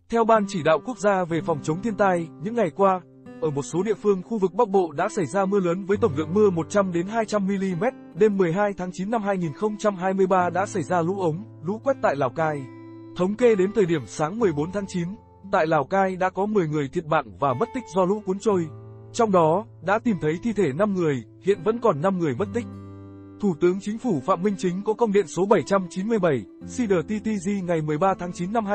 Theo Ban Chỉ đạo Quốc gia về phòng chống thiên tai, những ngày qua, ở một số địa phương khu vực Bắc Bộ đã xảy ra mưa lớn với tổng lượng mưa 100 đến 200 mm. Đêm 12 tháng 9 năm 2023 đã xảy ra lũ ống, lũ quét tại Lào Cai. Thống kê đến thời điểm sáng 14 tháng 9, tại Lào Cai đã có 10 người thiệt mạng và mất tích do lũ cuốn trôi. Trong đó, đã tìm thấy thi thể 5 người, hiện vẫn còn 5 người mất tích. Thủ tướng Chính phủ Phạm Minh Chính có công điện số 797, CDTTG ngày 13 tháng 9 năm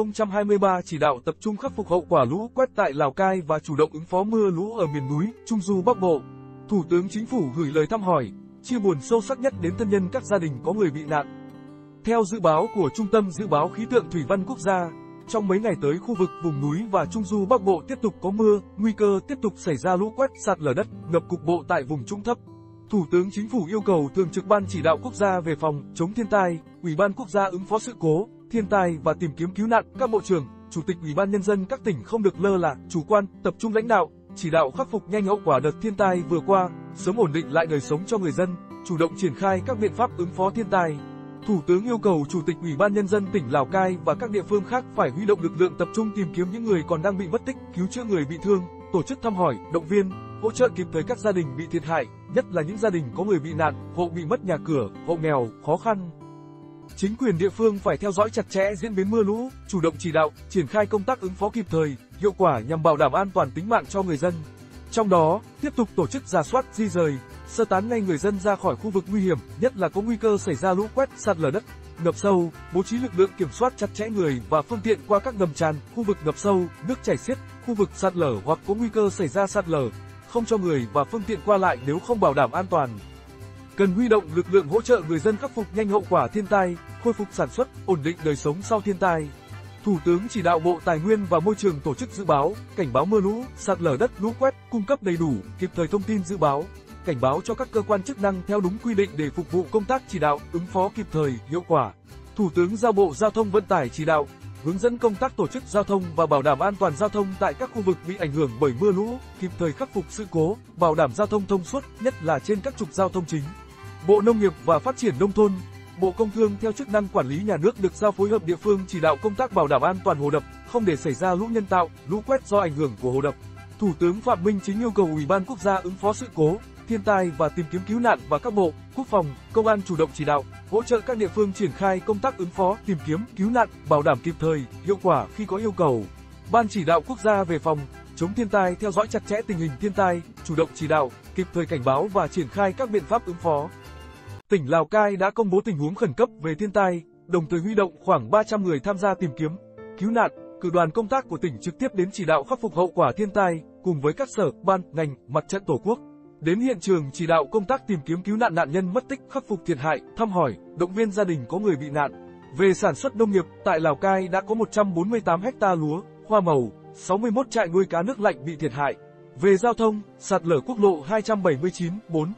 2023 chỉ đạo tập trung khắc phục hậu quả lũ quét tại Lào Cai và chủ động ứng phó mưa lũ ở miền núi, Trung du Bắc Bộ. Thủ tướng Chính phủ gửi lời thăm hỏi, chia buồn sâu sắc nhất đến thân nhân các gia đình có người bị nạn. Theo dự báo của Trung tâm Dự báo Khí tượng Thủy văn Quốc gia, trong mấy ngày tới khu vực vùng núi và Trung du Bắc Bộ tiếp tục có mưa, nguy cơ tiếp tục xảy ra lũ quét, sạt lở đất, ngập cục bộ tại vùng trũng thấp. Thủ tướng Chính phủ yêu cầu Thường trực Ban Chỉ đạo Quốc gia về phòng chống thiên tai, Ủy ban Quốc gia ứng phó sự cố, thiên tai và tìm kiếm cứu nạn, các bộ trưởng, chủ tịch Ủy ban nhân dân các tỉnh không được lơ là, chủ quan, tập trung lãnh đạo, chỉ đạo khắc phục nhanh hậu quả đợt thiên tai vừa qua, sớm ổn định lại đời sống cho người dân, chủ động triển khai các biện pháp ứng phó thiên tai. Thủ tướng yêu cầu Chủ tịch Ủy ban nhân dân tỉnh Lào Cai và các địa phương khác phải huy động lực lượng tập trung tìm kiếm những người còn đang bị mất tích, cứu chữa người bị thương, tổ chức thăm hỏi, động viên, hỗ trợ kịp thời các gia đình bị thiệt hại, nhất là những gia đình có người bị nạn, hộ bị mất nhà cửa, hộ nghèo, khó khăn. Chính quyền địa phương phải theo dõi chặt chẽ diễn biến mưa lũ, chủ động chỉ đạo, triển khai công tác ứng phó kịp thời, hiệu quả nhằm bảo đảm an toàn tính mạng cho người dân. Trong đó, tiếp tục tổ chức rà soát, di rời, sơ tán ngay người dân ra khỏi khu vực nguy hiểm, nhất là có nguy cơ xảy ra lũ quét, sạt lở đất, ngập sâu, bố trí lực lượng kiểm soát chặt chẽ người và phương tiện qua các ngầm tràn, khu vực ngập sâu, nước chảy xiết, khu vực sạt lở hoặc có nguy cơ xảy ra sạt lở, không cho người và phương tiện qua lại nếu không bảo đảm an toàn. Cần huy động lực lượng hỗ trợ người dân khắc phục nhanh hậu quả thiên tai, khôi phục sản xuất, ổn định đời sống sau thiên tai. Thủ tướng chỉ đạo Bộ Tài nguyên và Môi trường tổ chức dự báo, cảnh báo mưa lũ, sạt lở đất, lũ quét, cung cấp đầy đủ, kịp thời thông tin dự báo, cảnh báo cho các cơ quan chức năng theo đúng quy định để phục vụ công tác chỉ đạo, ứng phó kịp thời, hiệu quả. Thủ tướng giao Bộ Giao thông Vận tải chỉ đạo, hướng dẫn công tác tổ chức giao thông và bảo đảm an toàn giao thông tại các khu vực bị ảnh hưởng bởi mưa lũ, kịp thời khắc phục sự cố, bảo đảm giao thông thông suốt, nhất là trên các trục giao thông chính. Bộ Nông nghiệp và Phát triển Nông thôn, Bộ Công Thương theo chức năng quản lý nhà nước được giao phối hợp địa phương chỉ đạo công tác bảo đảm an toàn hồ đập, không để xảy ra lũ nhân tạo, lũ quét do ảnh hưởng của hồ đập. Thủ tướng Phạm Minh Chính yêu cầu Ủy ban Quốc gia ứng phó sự cố, thiên tai và tìm kiếm cứu nạn và các bộ, quốc phòng, công an chủ động chỉ đạo, hỗ trợ các địa phương triển khai công tác ứng phó, tìm kiếm, cứu nạn, bảo đảm kịp thời, hiệu quả khi có yêu cầu. Ban Chỉ đạo Quốc gia về phòng chống thiên tai theo dõi chặt chẽ tình hình thiên tai, chủ động chỉ đạo, kịp thời cảnh báo và triển khai các biện pháp ứng phó. Tỉnh Lào Cai đã công bố tình huống khẩn cấp về thiên tai, đồng thời huy động khoảng 300 người tham gia tìm kiếm, cứu nạn, cử đoàn công tác của tỉnh trực tiếp đến chỉ đạo khắc phục hậu quả thiên tai, cùng với các sở, ban, ngành, mặt trận Tổ quốc. Đến hiện trường chỉ đạo công tác tìm kiếm cứu nạn nạn nhân mất tích, khắc phục thiệt hại, thăm hỏi, động viên gia đình có người bị nạn. Về sản xuất nông nghiệp, tại Lào Cai đã có 148 ha lúa, hoa màu, 61 trại nuôi cá nước lạnh bị thiệt hại. Về giao thông, sạt lở quốc lộ 279,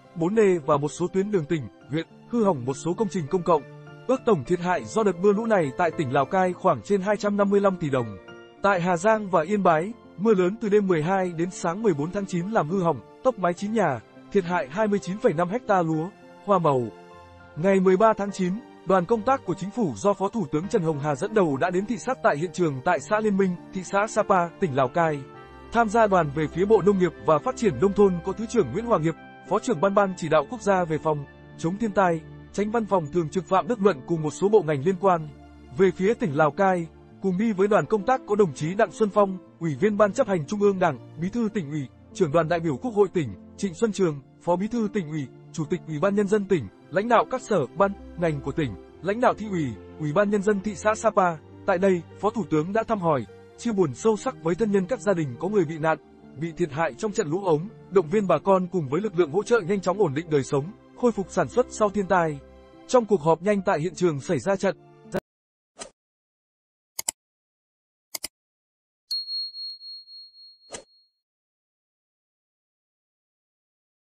4D và một số tuyến đường tỉnh, huyện, hư hỏng một số công trình công cộng. Ước tổng thiệt hại do đợt mưa lũ này tại tỉnh Lào Cai khoảng trên 255 tỷ đồng. Tại Hà Giang và Yên Bái, mưa lớn từ đêm 12 đến sáng 14 tháng 9 làm hư hỏng, tốc mái 9 nhà, thiệt hại 29,5 ha lúa, hoa màu. Ngày 13 tháng 9, đoàn công tác của Chính phủ do Phó Thủ tướng Trần Hồng Hà dẫn đầu đã đến thị sát tại hiện trường tại xã Liên Minh, thị xã Sapa, tỉnh Lào Cai. Tham gia đoàn về phía Bộ Nông nghiệp và Phát triển Nông thôn có Thứ trưởng Nguyễn Hoàng Hiệp, Phó trưởng Ban Chỉ đạo Quốc gia về phòng chống thiên tai, Chánh Văn phòng Thường trực Phạm Đức Luận cùng một số bộ ngành liên quan. Về phía tỉnh Lào Cai, cùng đi với đoàn công tác có đồng chí Đặng Xuân Phong, Ủy viên Ban chấp hành Trung ương Đảng, Bí thư Tỉnh ủy, Trưởng đoàn đại biểu Quốc hội tỉnh, Trịnh Xuân Trường, Phó Bí thư Tỉnh ủy, Chủ tịch Ủy ban nhân dân tỉnh, lãnh đạo các sở, ban, ngành của tỉnh, lãnh đạo thị ủy, Ủy ban nhân dân thị xã Sapa. Tại đây, Phó Thủ tướng đã thăm hỏi, chia buồn sâu sắc với thân nhân các gia đình có người bị nạn, bị thiệt hại trong trận lũ ống, động viên bà con cùng với lực lượng hỗ trợ nhanh chóng ổn định đời sống, khôi phục sản xuất sau thiên tai. Trong cuộc họp nhanh tại hiện trường xảy ra trận